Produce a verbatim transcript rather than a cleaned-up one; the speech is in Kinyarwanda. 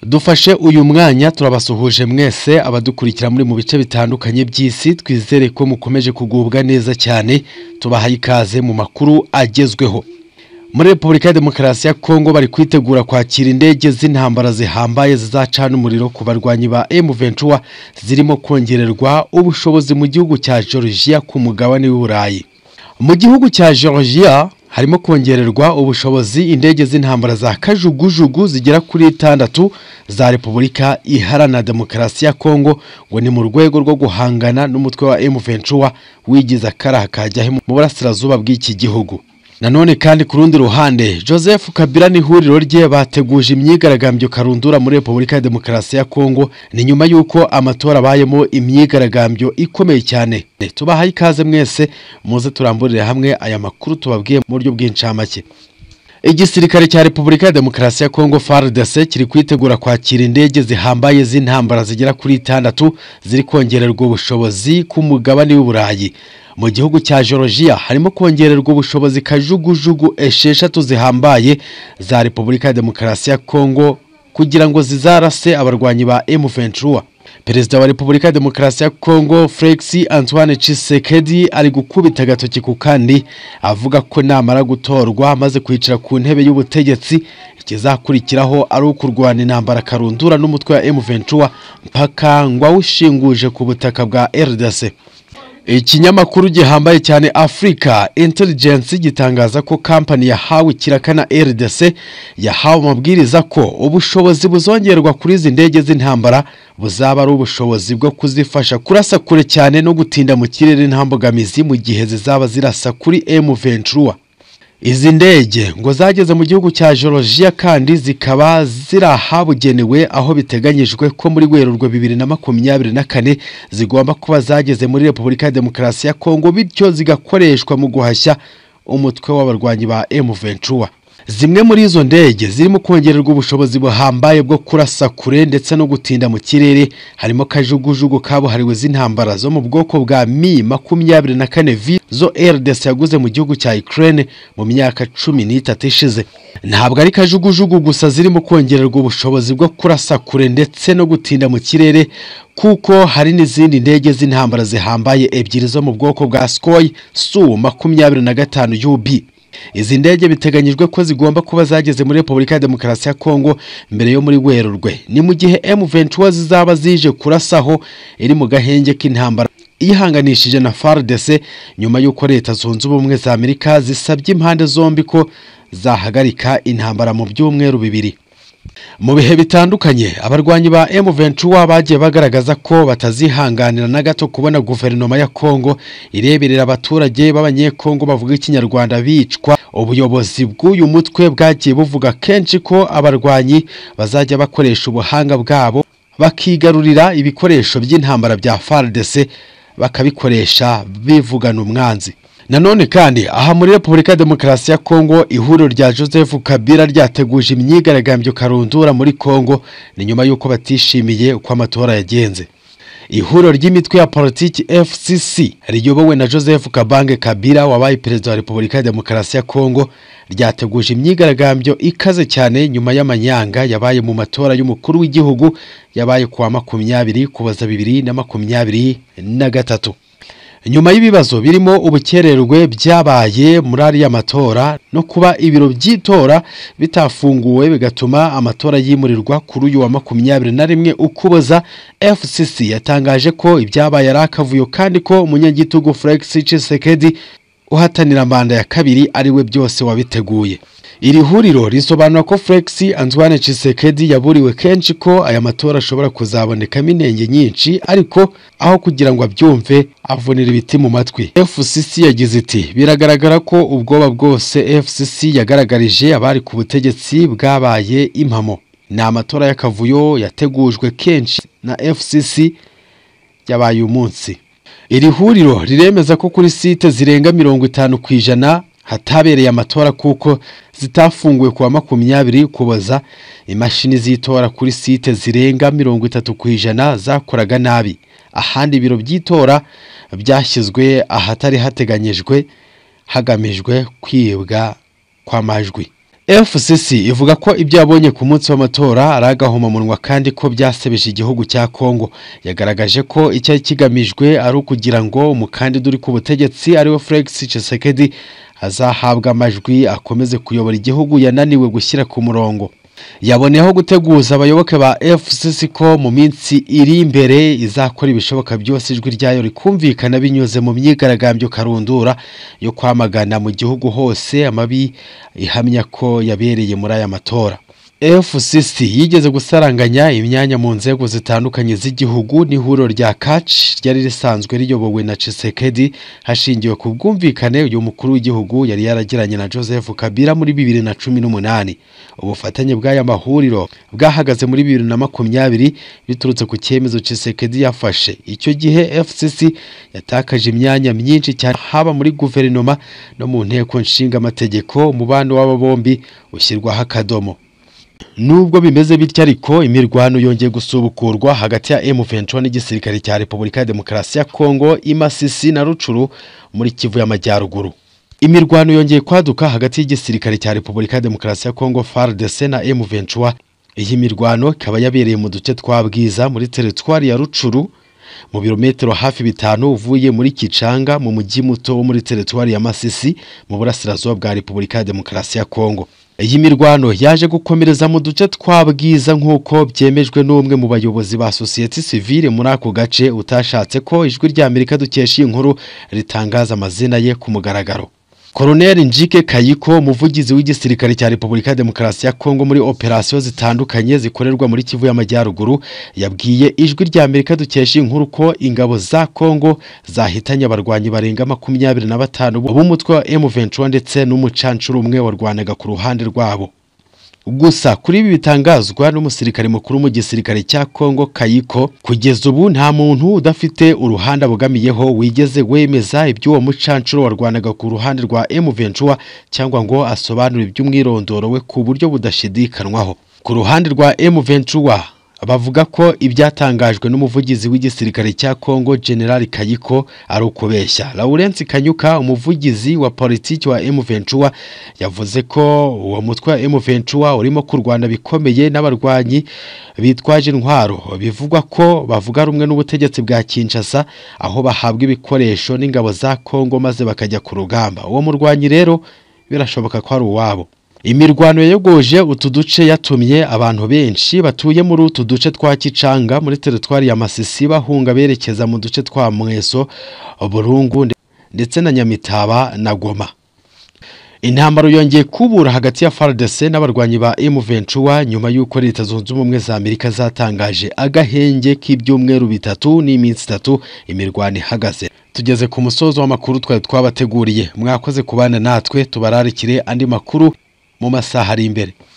Dufashe uyu mwanya turabasuhuje mwese abadukurikira muri mu bice bitandukanye by'isi, twizere ko mukomeje kugubwa neza cyane. Tubahaye ikaze mu makuru agezweho. Muri Repubulika ya Demokarasi ya Kongo bari kwitegura kwakira indege z'intambara zihambaye zizacana umuriro ku barwanyi ba M vingt-trois zirimo kongererwa ubushobozi mu gihugu cya Georgia ku mugabane w'Uburayi. Mu gihugu cya Georgia harimo kongererwa ubushobozi indege z'intambara za kajugujugu zigera kuri itandatu za Repubulika Iharanira Demokarasi ya Kongo, ngo ni mu rwego rwo guhangana n'umutwe wa M vingt-trois wigize akaraha kajyahe mu burasirazuba bw'iki gihugu. Nanone kandi ku rundi ruhande Joseph Kabila n'ihuriro rye bateguje imyigaragambyo karundura muri Repubulika ya Demokarasi ya Kongo, ni nyuma yuko amatora abayemo imyigaragambyo ikomeye cyane. Tubahaye ikaze mwese, muze turamburire hamwe aya makuru tubabwiye mu buryo bw'incamake. Igisirikare cya Repubulika ya Demokarasi ya Kongo F A R D C kiri kwitegura kwakira indege zihambaye z'intambara zigera kuri itandatu ziri kongererwa ubushobozi ku mugabane w'Uburayi. Mu gihugu cya Georgia harimo kongererwa ubushobozi kajugujugu esheshatu zihambaye za Repubulika ya Demokarasi ya Kongo kugira ngo zizarase abarwanyi ba M vingt-trois. Perezida wa Repubulika ya Demokarasi ya Kongo Felix Antoine Tshisekedi ari gukubita agatoki ku kandi avuga ko namara gutorwa amaze kwicara ku ntebe y'ubutegetsi ikizakurikiraho ari ukurwana intambara karundura n'umutwe wa M vingt-trois mpaka ngo awushinguje ku butaka bwa R D C. Ikinyamakuru gihambaye cyane Africa Intelligence gitangaza ko company yahawe kirakana R D C yahawe amabwiriza ko ubushobozi buzongerwa kuri izi ndege z'intambara buzaba ari ubushobozi bwo kuzifasha kurasa kure cyane no gutinda mu kirere ntambogamizi mu gihe zizaba zirasa kuri M vingt-trois. Izi ndege ngo zageze mu gihugu cya Georgia kandi zikaba zirahabugenewe aho biteganyijwe ko muri Werurwe bibiri na makumyabiri na kane zigomba kuba zageze muri Repubulika ya Demokarasi ya Kongo, bityo zigakoreshwa mu guhashya umutwe w'abarwanyi ba M vingt-trois. Zimwe muri izo ndege zirimo kongererwa ubushobozi buhambaye bwo kurasa kure ndetse no gutinda mu kirere, harimo kajugujugu kabuhariwe z'intambara zo mu bwoko bwa Mi makumyabiri na kane V zo R D C yaguze mu gihugu cya Ukraine mu myaka cumi n'itatu ishize. Ntabwo ari kajugujugu gusa zirimo kongererwa ubushobozi bwo kurasa kure ndetse no gutinda mu kirere, kuko hari n'izindi ndege z'intambara zihambaye ebyiri zo mu bwoko bwa Sukhoi Su makumyabiri na gatanu U B. Izi ndege biteganyijwe ko zigomba kuba zageze muri Repubulika ya Demokarasi ya Kongo mbere yo muri Werurwe, ni mu gihe M vingt-trois zizaba zije kurasaho iri mu gahenge k'intambara iyihanganishije na F A R D C nyuma y'uko Leta Zunze Ubumwe za Amerika zisabye impande zombi ko zahagarika intambara mu byumweru bibiri. Mu bihe bitandukanye abarwanyi ba M vingt-trois bagiye bagaragaza ko batazihanganira na gato kubona guverinoma ya Kongo ireberera abaturage b'abanyekongo bavuga ikinyarwanda bicwa. Ubuyobozi bw'uyu mutwe bwagiye buvuga kenshi ko abarwanyi bazajya bakoresha ubuhanga bwabo bakigarurira ibikoresho by'intambara bya F A R D C bakabikoresha bivugana umwanzi. Nanone kandi aha muri Repubulika ya Demokarasi ya Kongo ihuriro rya Joseph Kabila ryateguje imyigaragambyo karundura muri Kongo, ni nyuma y'uko batishimiye uko amatora yagenze. Ihuriro ry'imitwe ya politiki F C C riyobowe na Joseph Kabila wabaye perezida wa Repubulika ya Demokarasi ya Kongo ryateguje imyigaragambyo ikaze cyane nyuma y'amanyanga yabaye mu matora y'umukuru w'igihugu yabaye kuwa makumyabiri kuboza bibiri na makumyabiri na gatatu. Nyuma y'ibibazo birimo ubukererwe byabaye muri ariya matora no kuba ibiro by'itora bitafunguwe bigatuma amatora yimurirwa kuri uyu wa makumyabiri na rimwe ukuboza, F C C yatangaje ko ibyabaye ari akavuyo kandi ko umunyagitugu Felix Tshisekedi uhatanira manda ya kabiri ariwe byose wabiteguye. Iri huriro risobanura ko Felix Antoine Tshisekedi yaburiwe kenshi ko aya matora ashobora kuzabonekamo inenge nyinshi, ariko aho kugira ngo abyumve avunira ibiti mu matwi. F C C yagize iti biragaragara ko ubwoba bwose F C C yagaragarije abari ku butegetsi bwabaye impamo. Ni amatora y'akavuyo yategujwe kenshi na F C C yabaye umunsi. Iri huriro riremeza ko kuri site zirenga mirongo itanu ku ijana hatabereye amatora kuko zitafunguwe kuwa makumyabiri kuboza. Imashini z'itora kuri site zirenga mirongo itatu ku ijana zakoraga nabi. Ahandi ibiro by'itora byashyizwe ahatari hateganyijwe hagamijwe kwibwa kw'amajwi. F C C ivuga ko ibyo yabonye ku munsi w'amatora ari agahomamunwa kandi ko byasebeje igihugu cya Congo. Yagaragaje ko icyo kigamijwe ari ukugira ngo umukandida uri ku butegetsi ari we Felix Tshisekedi azahabwa amajwi akomeze kuyobora igihugu yananiwe gushyira ku murongo. Yaboneyeho guteguza abayoboke ba F C C ko mu minsi iri imbere izakora ibishoboka byose ijwi ryayo rikumvikana binyuze mu myigaragambyo karundura yo kwamagana mu gihugu hose amabi ihamya ko yabereye muri aya matora. F C C yigeze gusaranganya imyanya mu nzego zitandukanye z'igihugu n'ihuriro rya Catch ryari risanzwe riyobowe na Tshisekedi hashingiwe ku bwumvikane uyu mukuru w'igihugu yari yaragiranye na Joseph Kabila muri bibiri na cumi n'umunani. Ubufatanye bw'aya mahuriro bwahagaze muri bibiri na makumyabiri biturutse ku cyemezo Tshisekedi yafashe. Icyo gihe F C C yatakaje imyanya myinshi cyane haba muri guverinoma no mu nteko nshinga amategeko. Umubano w'aba bombi ushyirwaho akadomo. Nubwo bimeze bityo ariko imirwano yongeye gusubukurwa hagati ya M vingt et un n'igisirikare cya Repubulika ya Demokarasi ya Congo imasisi na Rucuru muri Kivu y'Amajyaruguru. Imirwano yongeye kwaduka hagati y'igisirikare cya Repubulika ya Demokarasi ya Congo F A R D C na M vingt et un. Iyi mirwano ikaba yabereye mu duce twa Bwiza muri teritwari ya Rucuru mu birometero hafi bitanu uvuye muri Kicanga mu mujyi muto wo muri teritwari ya Masisi mu burasirazuba bwa Repubulika ya Demokarasi ya Congo. Iyi mirwano yaje gukomereza mu duce twa Bwiza nk'uko byemejwe n'umwe mu bayobozi ba societe civile muri ako gace utashatse ko ijwi rya Amerika dukesha inkuru ritangaza amazina ye ku mugaragaro. Colonel Njike Kayiko umuvugizi w'igisirikare cya Repubulika ya Demokarasi ya Congo muri operasiyo zitandukanye zikorerwa muri Kivu y'Amajyaruguru yabwiye ijwi rya Amerika dukesha inkuru ko ingabo za Congo zahitanye abarwanyi barenga makumyabiri na batanu b'umutwe wa M vingt et un ndetse n'umucancuro umwe warwanaga ku ruhande rwabo. Gusa kuri ibi bitangazwa n'umusirikare mukuru mu gisirikare cya Congo Kayiko, kugeza ubu nta muntu udafite uruhande abogamiyeho wigeze wemeza iby'uwo mucancuro warwanaga ku ruhande rwa M vingt et un cyangwa ngo asobanure iby'umwirondoro we ku buryo budashidikanwaho. Ku ruhande rwa M vingt et un bavuga ko ibyatangajwe n'umuvugizi w'igisirikare cya Congo General Kayiko ari ukubeshya. Lawrence Kanyuka umuvugizi wa politiki wa M vingt et un yavuze ko uwo mutwe wa M vingt et un urimo kurwana bikomeye n'abarwanyi bitwaje intwaro bivugwa ko bavuga rumwe n'ubutegetsi bwa Kinshasa aho bahabwa ibikoresho n'ingabo za Congo maze bakajya ku rugamba. Uwo murwanyi rero birashoboka ko ari uwabo. Imirwano yayogoje utu duce yatumye abantu benshi batuye muri utu duce twa Kicanga muri teritwari ya Masisi bahunga berekeza mu duce twa Mweso, Burungu ndetse na Nyamitaba na Goma. Intambara yongeye kubura hagati ya F A R D C n'abarwanyi ba M vingt et un nyuma y'uko Leta Zunze Ubumwe za Amerika zatangaje agahenge k'ibyumweru bitatu n'iminsi itatu imirwano ihagaze. Tugeze ku musozo w'amakuru twari twabateguriye. Mwakoze kubana natwe, tubararikire andi makuru mu masaha ari imbere.